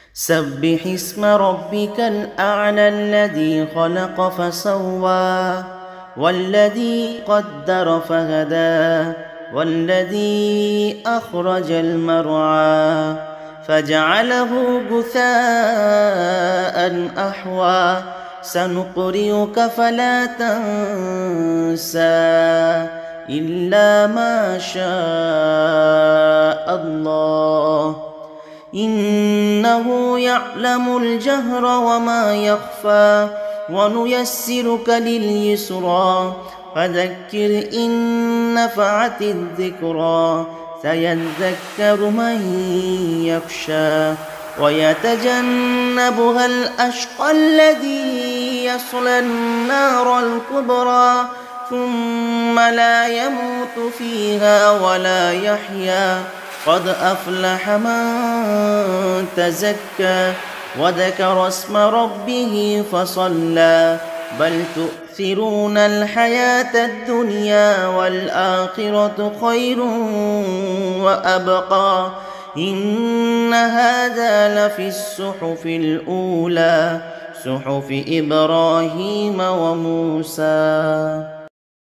سبح اسم ربك الأعلى الذي خلق فسوى والذي قدر فهدى والذي أخرج المرعى فجعله غثاء أحوى سنقرئك فلا تنسى إلا ما شاء الله إنه يعلم الجهر وما يخفى ونيسرك لليسرى فذكر إن نفعت الذكرى سيذكر من يخشى ويتجنبها الأشقى الذي يصلى النار الكبرى ثم لا يموت فيها ولا يحيا قد أفلح من تزكى وذكر اسم ربه فصلى بل تؤثرون الحياة الدنيا والآخرة خير وأبقى إن هذا لفي الصحف الأولى صحف إبراهيم وموسى.